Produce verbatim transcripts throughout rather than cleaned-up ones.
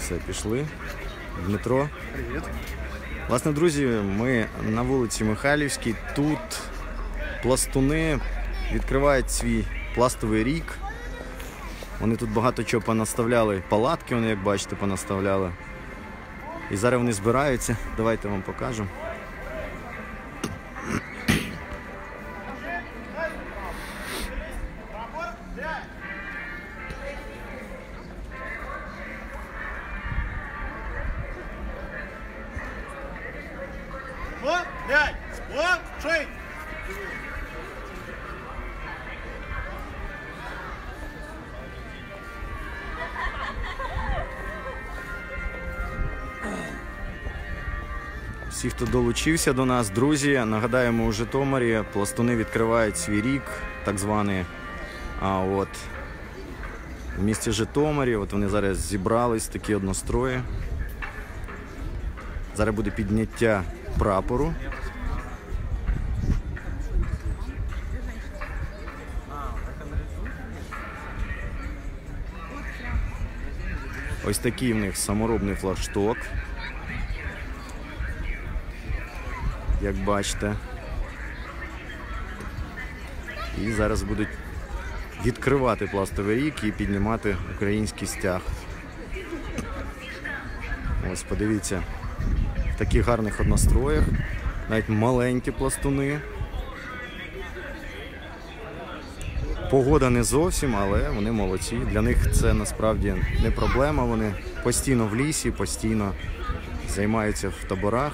Все, пішли. Дмитро. Привіт. Власне, друзі, ми на вулиці Михайлівській. Тут пластуни відкривають свій пластовий рік. Вони тут багато чого понаставляли. Палатки, вони, як бачите, понаставляли. І зараз вони збираються. Давайте вам покажу. Всі, хто долучився до нас, друзі, нагадаємо, у Житомирі пластуни відкривають свій рік, так званий. А от в місті Житомирі, от вони зараз зібрались, такі однострої. Зараз буде підняття прапору. Ось такий в них саморобний флагшток, як бачите. І зараз будуть відкривати пластовий рік і піднімати український стяг. Ось, подивіться, в таких гарних одностроях, навіть маленькі пластуни. Погода не зовсім, але вони молодці. Для них це насправді не проблема. Вони постійно в лісі, постійно займаються в таборах.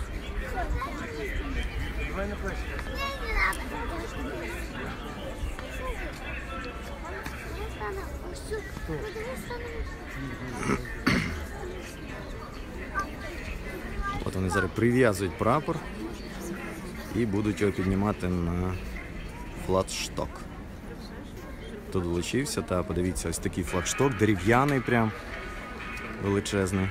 От вони зараз прив'язують прапор і будуть його піднімати на флагшток. Хто долучився, та подивіться, ось такий флагшток, дерев'яний прям, величезний.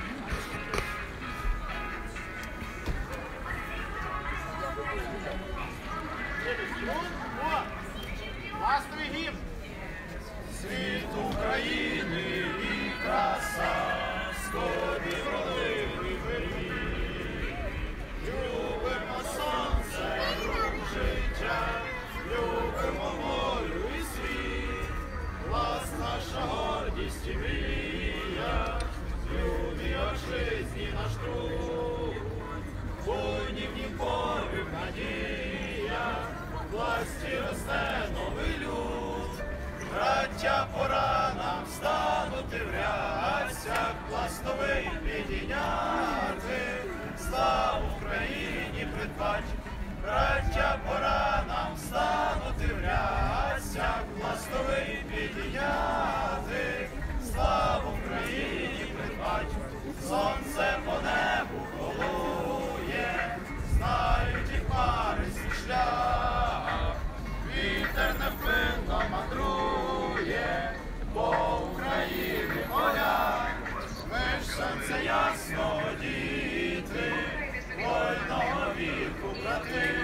Світ України і краса, сході вродливий беріг. Любимо сонце, рух життя, любимо волю і світ. Влас наша гордість і мрія, люди отчизні наш труд. Буйні в нім порив надія, власті росте новий люд. Браття, пора нам станути в рясях, пластовий підійняти, славу Україні придбать. Браття, пора нам станути в рясях, пластовий підійняти, славу Україні придбать. Сонце по небу колує, знають і пари свій шлях, вітер невпинно мандрує по України поля. Ми ж сонце ясного діти, вольного віку брати,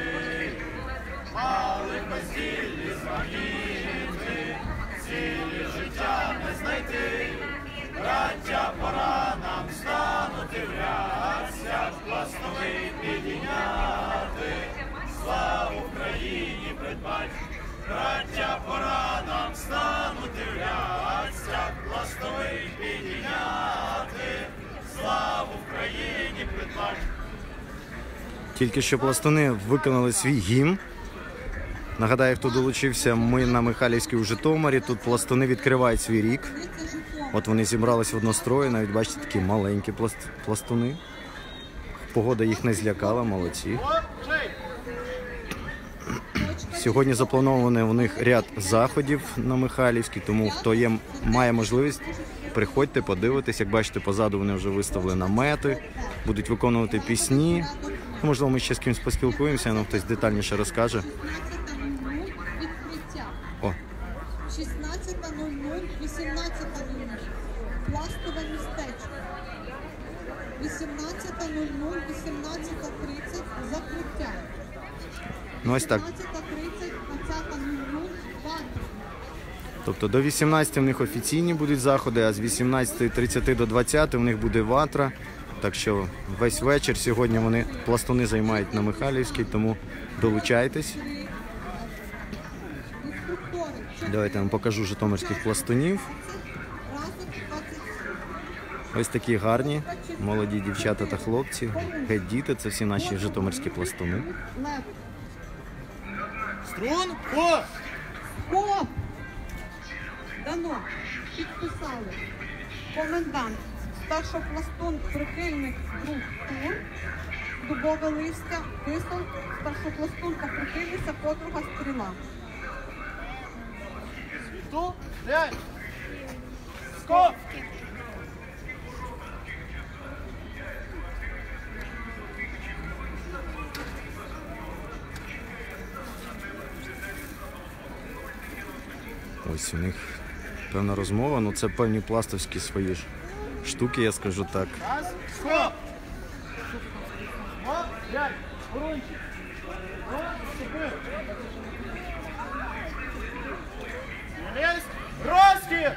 мали безділі звагіти, цілі життя не знайти. Браття, пора нам станути в рясях, пластовий підійняти, славу Україні придбать. Браття, пора нам станути в рясях, пластовий підійняти, славу Україні придбать. Тільки що пластуни виконали свій гімн. Нагадаю, хто долучився, ми на Михайлівській у Житомирі. Тут пластуни відкривають свій рік. От вони зібрались в однострої, навіть бачите, такі маленькі пласт... пластуни. Погода їх не злякала, молодці. Сьогодні запланований у них ряд заходів на Михайлівській, тому хто є, має можливість, приходьте, подивитесь. Як бачите, позаду вони вже виставили намети, будуть виконувати пісні. Можливо, ми ще з кимось поспілкуємося, але хтось детальніше розкаже. О. шістнадцята нуль нуль, вісімнадцята нуль нуль. Пластове містечко. вісімнадцята нуль нуль, вісімнадцята тридцять, закриття. Ну ось так. вісімнадцята тридцять, двадцята нуль нуль, банк. Тобто до вісімнадцятої в них офіційні будуть заходи, а з вісімнадцятої тридцять до двадцятої в них буде ватра. Так що весь вечір сьогодні вони пластуни займають на Михайлівській, тому долучайтесь. Давайте я вам покажу житомирських пластунів. Ось такі гарні, молоді дівчата та хлопці. Геть діти, це всі наші житомирські пластуни. Лев. Струн, по! О! Дано. Підписали. Комендант. Старшопластун, прихильник друг тур. Дубове листя, кисел. Старшопластунка, прихильниця, подруга, стріла. Ту, п'ять! Скоп! Ось у них певна розмова, ну це певні пластовські свої ж штуки, я скажу так. Раз, скоп! О, п'ять! Урунчик! О, супер! Есть! Розкид!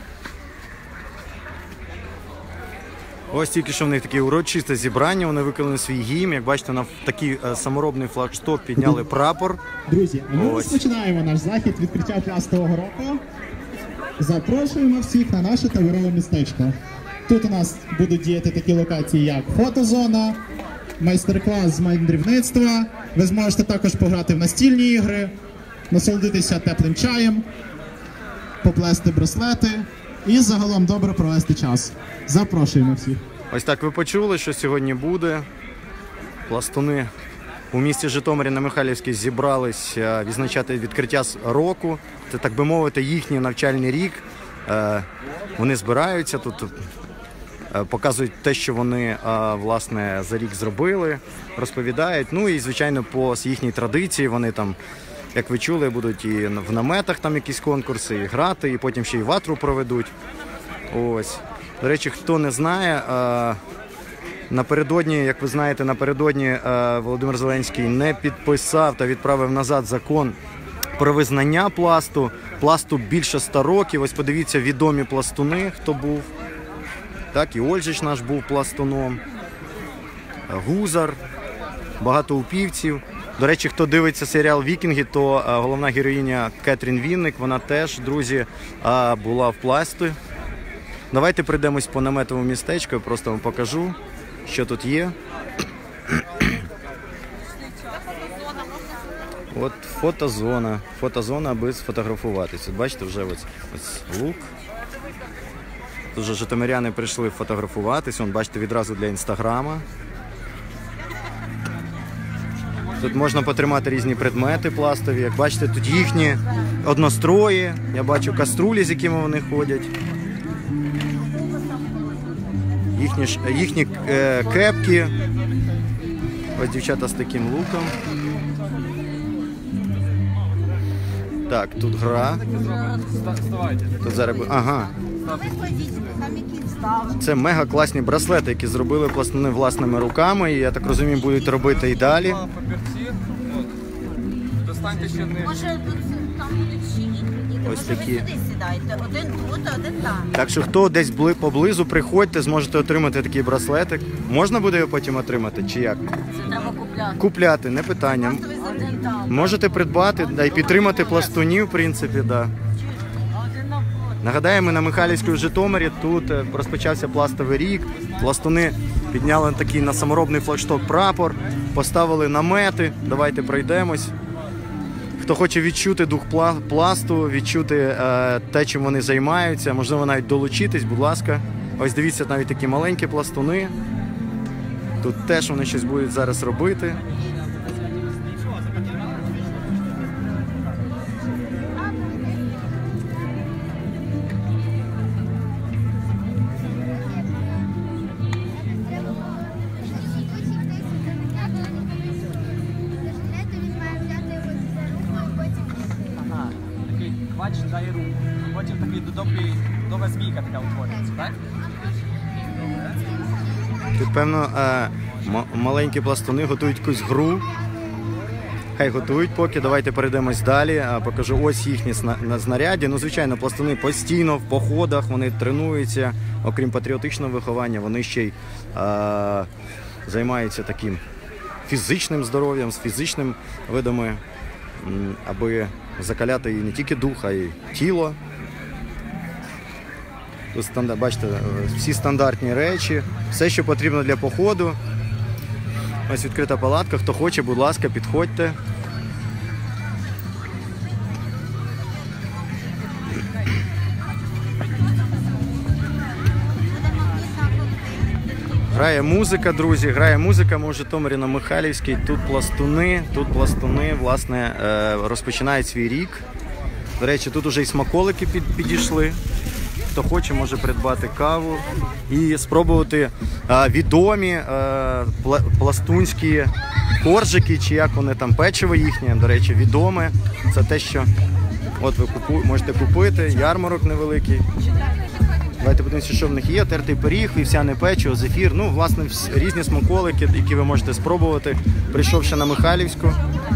Ось тільки що в них таке урочисте зібрання, вони виконали свій гімн. Як бачите, на такий е, саморобний флагшток підняли прапор. Друзі, а ми Ось. розпочинаємо наш захід відкриття пластового року. Запрошуємо всіх на наше таборове містечко. Тут у нас будуть діяти такі локації, як фотозона, майстер-клас з мандрівництва. Ви зможете також пограти в настільні ігри, насолодитися теплим чаєм, поплести браслети і загалом добре провести час. Запрошуємо всіх. Ось так ви почули, що сьогодні буде. Пластуни у місті Житомирі на Михайлівській зібралися відзначати відкриття з року. Це, так би мовити, їхній навчальний рік. Е, Вони збираються тут, е, показують те, що вони е, власне за рік зробили, розповідають. Ну і звичайно, по їхній традиції вони там, як ви чули, будуть і в наметах там якісь конкурси, і грати, і потім ще й ватру проведуть. Ось. До речі, хто не знає, е, напередодні, як ви знаєте, напередодні е, Володимир Зеленський не підписав та відправив назад закон про визнання пласту. Пласту більше ста років. Ось подивіться, відомі пластуни, хто був. Так, і Ольжич наш був пластуном. Гузар, багато упівців. До речі, хто дивиться серіал «Вікінги», то е, головна героїня Кетрін Вінник, вона теж, друзі, е, була в пласті. Давайте прийдемось по наметовому містечку, я просто вам покажу, що тут є. От фотозона. Фотозона, аби сфотографуватися. От бачите, вже ось, ось лук. Тут вже житомиряни прийшли фотографуватися. Вон, бачите, відразу для інстаграма. Тут можна потримати різні предмети пластові. Як бачите, тут їхні однострої. Я бачу каструлі, з якими вони ходять. Їхні, ж- їхні е, кепки. Ось дівчата з таким луком. Так, тут гра. Тут зараз... бу- Ага. Це мега класні браслети, які зробили пластуни власними руками. І, я так розумію, будуть робити і далі. Папірці. От. Достаньте ще не. Може, тут там будуть ще інші діти. Ось Може, такі. ви сюди сідайте. Один тут, а один там. Так що хто десь бли- поблизу, приходьте, зможете отримати такий браслетик. Можна буде його потім отримати, чи як? Це треба купляти. Купляти, не питання. Просто ви один там. Можете придбати, да, і підтримати пластунів, в принципі, да. Один на фото. Нагадаю, ми на Михайлівській у Житомирі, тут е, розпочався пластовий рік. Пластуни підняли такий на саморобний флагшток прапор, поставили намети. Давайте пройдемось. Хто хоче відчути дух пла- пласту, відчути е, те, чим вони займаються, можливо, навіть долучитись, будь ласка. Ось дивіться, навіть такі маленькі пластуни. Тут теж вони щось будуть зараз робити. Ага. Такий квач дає руку. Потім такий добрий, довга змійка така утворюється, так? Тут, певно, е, м- маленькі пластуни готують якусь гру. Хай готують поки. Давайте перейдемось далі. А, покажу ось їхні сна- на знаряддя. Ну, звичайно, пластуни постійно в походах, вони тренуються. Окрім патріотичного виховання, вони ще й а, займаються таким фізичним здоров'ям, з фізичними видами, м, аби закаляти і не тільки дух, а й тіло. Тут стандарт, бачите, всі стандартні речі, все, що потрібно для походу. Ось відкрита палатка. Хто хоче, будь ласка, підходьте. Грає музика, друзі, грає музика. Ми в Житомирі на Михайлівській. Тут пластуни, тут пластуни, власне, е, розпочинають свій рік. До речі, тут уже і смаколики під, підійшли. Хто хоче, може придбати каву і спробувати е, відомі е, пла- пластунські коржики, чи як вони там, печиво їхнє, до речі, відоме. Це те, що от ви купу, можете купити, ярмарок невеликий. Давайте подивимося, що в них є. Тертий пиріг, вівсяне печиво, зефір. Ну, власне, всі- різні смаколики, які ви можете спробувати, прийшовши на Михайлівську.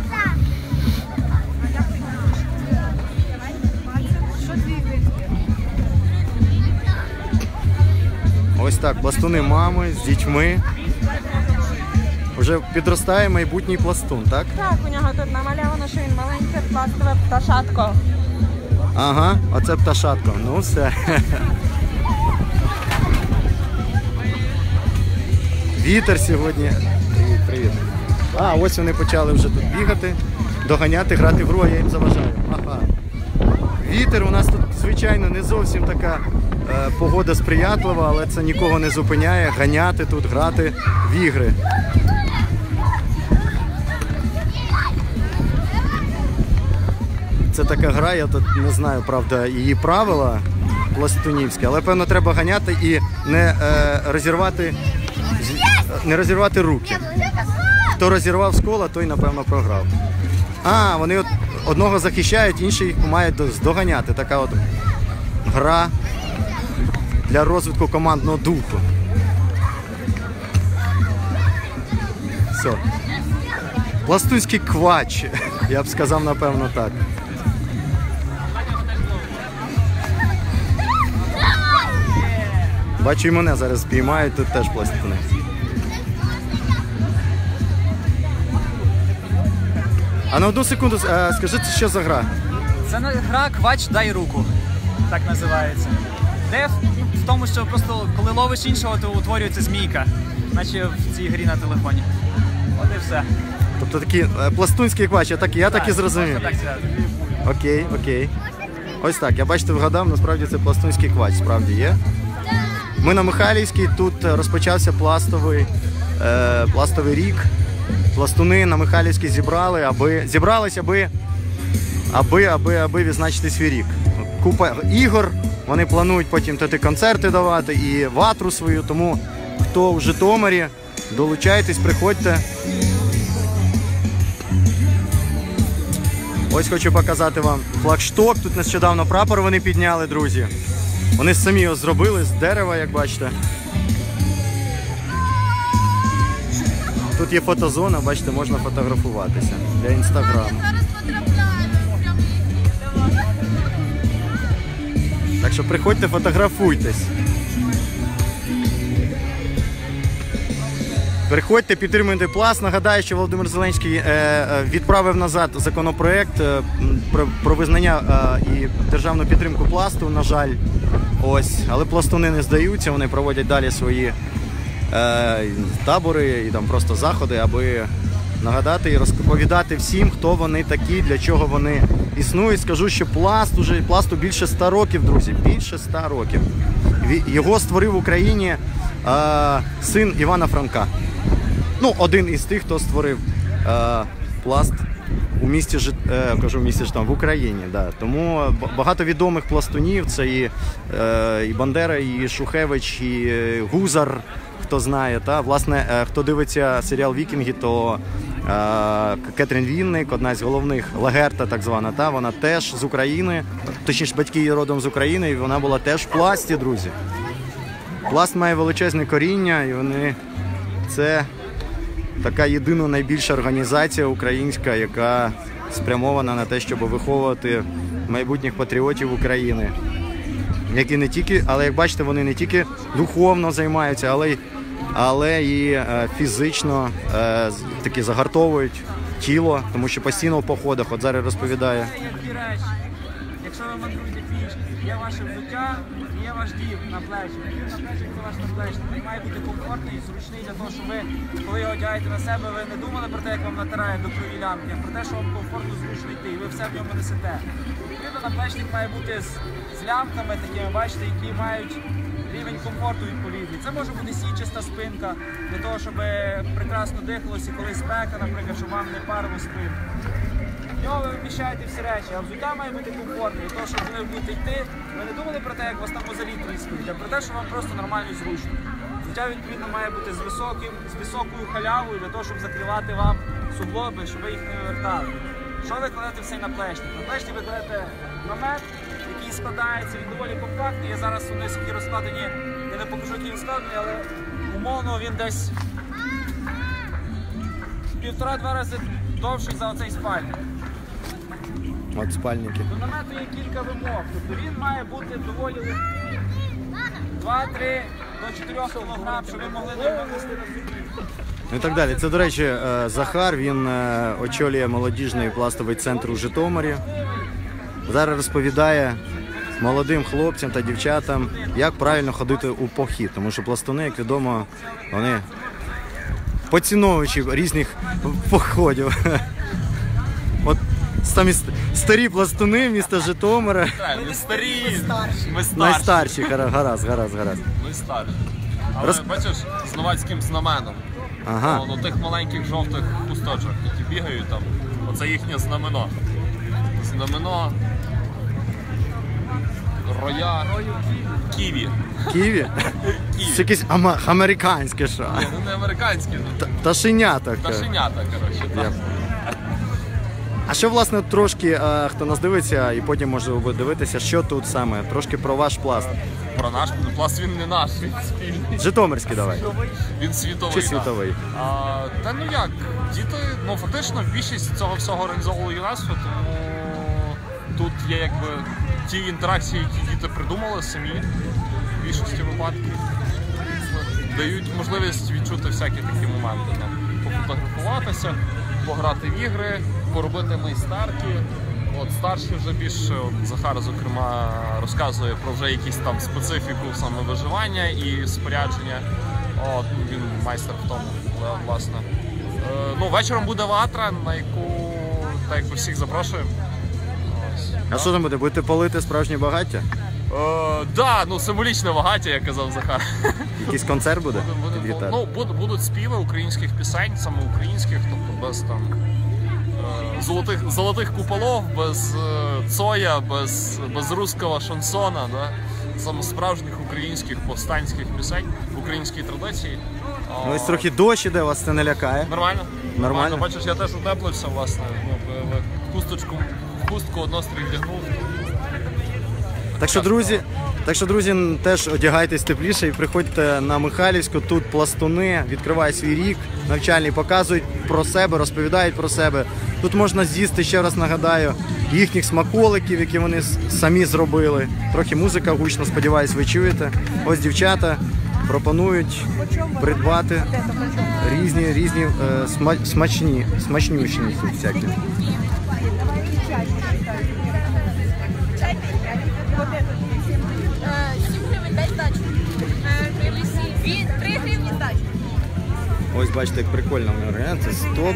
Ось так, пластуни мами з дітьми. Вже підростає майбутній пластун, так? Так, у нього тут намальовано, що він маленьке пластове пташатко. Ага, оце пташатко. Ну все. Вітер сьогодні. Привіт, привіт. А, ось вони почали вже тут бігати, доганяти, грати в гру, а я їм заважаю. Ага. Вітер, у нас тут, звичайно, не зовсім така е, погода сприятлива, але це нікого не зупиняє ганяти тут, грати в ігри. Це така гра, я тут не знаю, правда, її правила пластунівські, але, певно, треба ганяти і не е, розірвати, не розірвати руки. Хто розірвав з кола, той, напевно, програв. А, вони от одного захищають, інший їх має здоганяти. Така от гра для розвитку командного духу. Все. Пластунський квач, я б сказав, напевно, так. Бачу, і мене зараз спіймають, тут теж пластуни. А на одну секунду, е, скажіть, що за гра? Це не гра «Квач, дай руку», так називається. Де в, в тому, що просто коли ловиш іншого, то утворюється змійка, наче в цій грі на телефоні. От і все. Тобто такі е, пластунські квачі, я так, я так і зрозумів. можна так сказати. Окей, окей. Ось так, я бачите, вгадав, насправді це пластунський квач, справді є. Ми на Михайлівській, тут розпочався пластовий, е, пластовий рік. Пластуни на Михайлівській зібрали, аби, зібрались, аби, аби, аби, аби відзначити свій рік. Купа ігор, вони планують потім тоді концерти давати і ватру свою, тому хто в Житомирі, долучайтесь, приходьте. Ось хочу показати вам флагшток, тут нещодавно прапор вони підняли, друзі. Вони самі його зробили з дерева, як бачите. Тут є фотозона, бачите, можна фотографуватися для інстаграму. Так що приходьте, фотографуйтесь. Приходьте, підтримуйте Пласт. Нагадаю, що Володимир Зеленський е, е, відправив назад законопроект е, про, про визнання е, і державну підтримку Пласту, на жаль. Ось. Але пластуни не здаються, вони проводять далі свої е, табори і там просто заходи, аби нагадати і розповідати всім, хто вони такі, для чого вони існують. Скажу, що Пласт уже Пласту більше ста років, друзі, більше ста років. Його створив в Україні е, син Івана Франка. Ну, один із тих, хто створив е, Пласт у місті, е, кажу, в місті Житомир, в Україні. Да. Тому багато відомих пластунів, це і, е, і Бандера, і Шухевич, і Гузар, хто знає. Та? Власне, е, хто дивиться серіал «Вікінги», то е, Кетрін Вінник, одна з головних, Лагерта так звана, та? Вона теж з України, точніше батьки її родом з України, і вона була теж в Пласті, друзі. Пласт має величезне коріння, і вони це така єдина найбільша організація українська, яка спрямована на те, щоб виховувати майбутніх патріотів України. Які не тільки, але як бачите, вони не тільки духовно займаються, але й але і е, фізично е, таки загартовують тіло, тому що постійно в походах, от зараз розповідає. Це є дві речі. Якщо ви мандруєте пішки, є ваше взуття, є ваш дів на плечі. Дів на плечі – це ваш наплечник. Він має бути комфортний і зручний для того, щоб ви, коли його одягаєте на себе, ви не думали про те, як вам натирає до крові лямки, а про те, що вам комфортно, зручно йти, і ви все в ньому несете. Відповідно, наплечник має бути з, з лямками такими, бачите, які мають рівень комфорту відповідний. Це може бути січаста спинка, для того, щоб прекрасно дихалося, коли спека, наприклад, щоб вам не парило спину. В нього ви вміщаєте всі речі, а взуття має бути комфортне, для того, щоб коли ви будете йти, ви не думали про те, як вас там мозолі тріскають, а про те, що вам просто нормально і зручно. Взуття, відповідно, має бути з, високим, з високою халявою, для того, щоб закривати вам суглоби, щоб ви їх не вивертали. Що ви кладете в цей наплечник? На наплечник ви кладете намет, який складається, він доволі компактний. Я зараз у них які розкладені, я не покажу, який він складений, але умовно він десь півтора-два рази довший за оцей спальник. От спальники. До намету є кілька вимог, тобто він має бути доволі легкий. два-три до чотирьох кілограм, щоб ви могли не винести на землі. Ну і так далі. Це, до речі, е, Захар, він е, очолює молодіжний пластовий центр у Житомирі. Зараз розповідає молодим хлопцям та дівчатам, як правильно ходити у похід. Тому що пластуни, як відомо, вони поціновувачі різних походів. От самі старі пластуни міста Житомира. Ми старі, ми старші. Найстарші, гаразд, гаразд, гаразд. Ми старші. Але Роз... бачиш, з новацьким знаменом. Ага. О, ну, тих маленьких жовтих хусточок, які бігають там. Оце їхнє знамено. Знамено роя Ківі. Ківі? Ківі. Це якесь ама... американське що. Ні, ну не американське, ну, Ташенята. пташенята, коротше. Я... Так. А що, власне, трошки, а, хто нас дивиться, і потім може буде дивитися, що тут саме, трошки про ваш пласт. Про наш пласт він не наш, він спільний. Житомирський давай. Він світовий. Чи да. світовий? А, та ну як, діти, ну фактично більшість цього всього організовувало ЮНЕСКО, тому тут є якби ті інтеракції, які діти придумали самі, в більшості випадків, дають можливість відчути всякі такі моменти. Там, пофотографуватися, пограти в ігри, поробити майстерки. От старші вже більше, от Захар, зокрема, розказує про вже якісь там специфіку саме виживання і спорядження. От, він майстер в тому, власне. Е, ну, вечором буде ватра, на яку, так якби всіх запрошуємо. Ось. А що там буде? Будете палити справжнє багаття? Е, да, ну символічне багаття, як казав Захар. Якийсь концерт буде? Під Буде, гітару? ну, будуть, будуть співи українських пісень, саме українських, тобто без там е, золотих, золотих куполов, без е, Цоя, без, без руського шансона, да? Саме справжніх українських повстанських пісень в українській традиції. О, Ну, ось трохи дощ іде, вас це не лякає. Нормально. Нормально? Бачиш, я теж утеплився, власне. Ну, б- б- хусточку, хустку однострій вдягнув. Так що, друзі, так що, друзі, теж одягайтесь тепліше і приходьте на Михайлівську. Тут пластуни, відкривають свій рік навчальний, показують про себе, розповідають про себе. Тут можна з'їсти, ще раз нагадаю, їхніх смаколиків, які вони с- самі зробили. Трохи музика гучно, сподіваюсь, ви чуєте. Ось дівчата пропонують придбати різні, різні е, сма- смачні, смачнющі всякі. сім гривень, дай здачу. три гривні здачу. Ось бачите, як прикольно вони організують. Це стоп.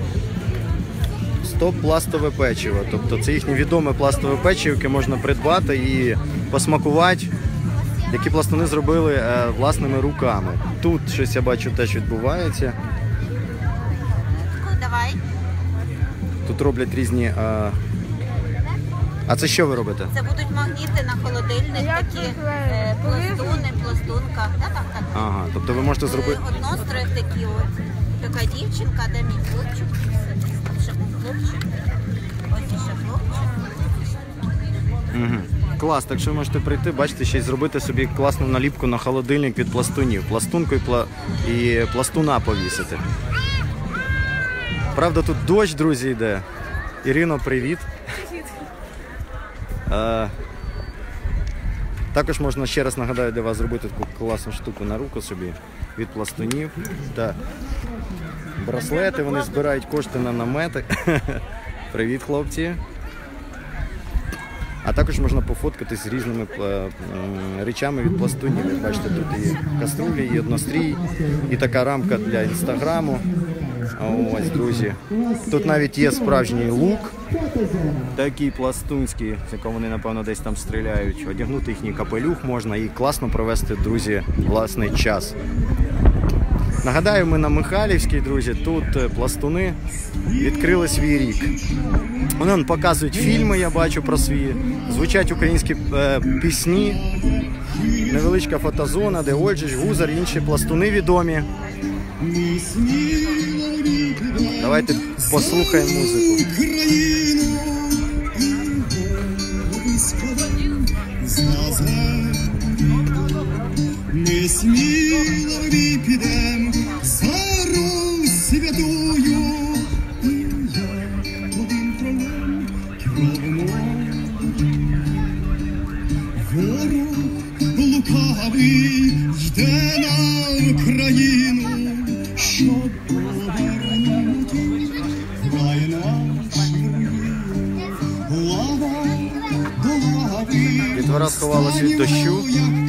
Стоп пластове печиво. Тобто це їхнє відоме пластове печиво, яке можна придбати і посмакувати, які пластуни зробили е, власними руками. Тут щось я бачу теж відбувається. Давай. Тут роблять різні. Е... А це що ви робите? Це будуть магніти на холодильник, такі е, пластуни, пластунка. Так, так, так. Ага, тобто ви можете зробити. Однострої такі от. Така дівчинка, де мій хлопчик. Ще був хлопчик. Ось ще хлопчик. Угу. Клас, так що ви можете прийти, бачите, ще й зробити собі класну наліпку на холодильник від пластунів. Пластунку і, пла... і пластуна повісити. Правда, тут дощ, друзі, йде. Ірино, привіт. Е, також можна ще раз нагадаю для вас зробити таку класну штуку на руку собі від пластунів. Та браслети, вони збирають кошти на намети. Привіт, хлопці. А також можна пофоткатись з різними е, речами від пластунів. Ви бачите, тут і каструлі, і однострій, і така рамка для інстаграму. Ось, друзі. Тут навіть є справжній лук, такий пластунський, з якого вони, напевно, десь там стріляють. Одягнути їхній капелюх можна і класно провести, друзі, власний час. Нагадаю, ми на Михайлівській, друзі, тут пластуни відкрили свій рік. Вони показують фільми, я бачу, про свій, звучать українські е, пісні, невеличка фотозона, де Ольжич, Гузар, інші пластуни відомі. Давайте послухаємо музику. Ми сміло підем за Русь святую, і як один пролом кровимо. Ворог лукавий йде на Україну, щоб повернути край наш лава до лави. Дітвора сховалась від дощу.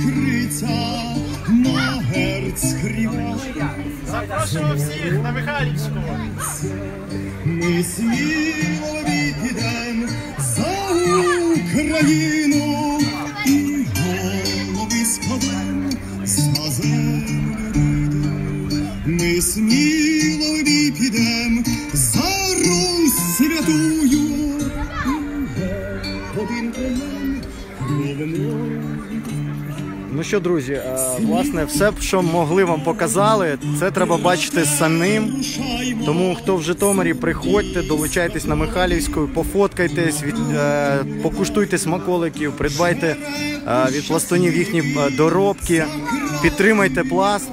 Запрошуємо всіх на Михайлівську. Ми сміло підемо за Україну і голови складемо за землю. Ми сміло підемо за Русь святую і один колон кровимо. Ну що, друзі, власне, все, що могли вам показали, це треба бачити самим. Тому, хто в Житомирі, приходьте, долучайтесь на Михайлівську, пофоткайтесь, від, е, покуштуйте смаколиків, придбайте е, від пластунів їхні доробки, підтримайте пласт.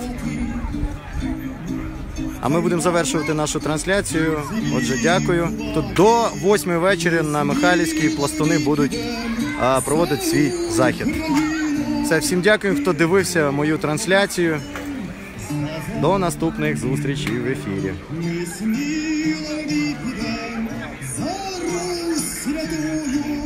А ми будемо завершувати нашу трансляцію. Отже, дякую. Тут до восьмої вечора на Михайлівській пластуни будуть е, проводити свій захід. Все, всім дякую, хто дивився мою трансляцію. До наступних зустрічей в ефірі. Ми сміло підемо за Русь святую.